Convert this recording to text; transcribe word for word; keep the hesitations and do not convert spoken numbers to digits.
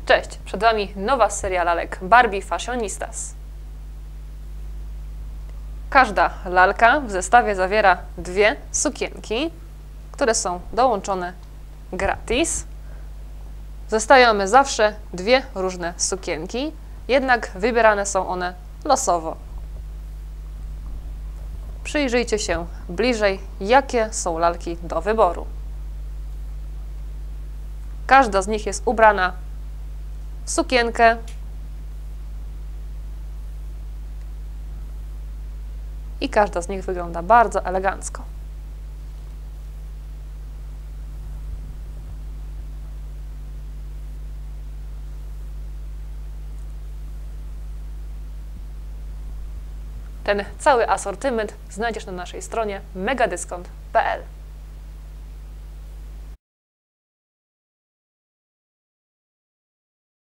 Cześć, przed Wami nowa seria lalek Barbie Fashionistas. Każda lalka w zestawie zawiera dwie sukienki, które są dołączone gratis. W zestawie mamy zawsze dwie różne sukienki, jednak wybierane są one losowo. Przyjrzyjcie się bliżej, jakie są lalki do wyboru. Każda z nich jest ubrana w sukienkę i każda z nich wygląda bardzo elegancko. Ten cały asortyment znajdziesz na naszej stronie megadyskont kropka p l.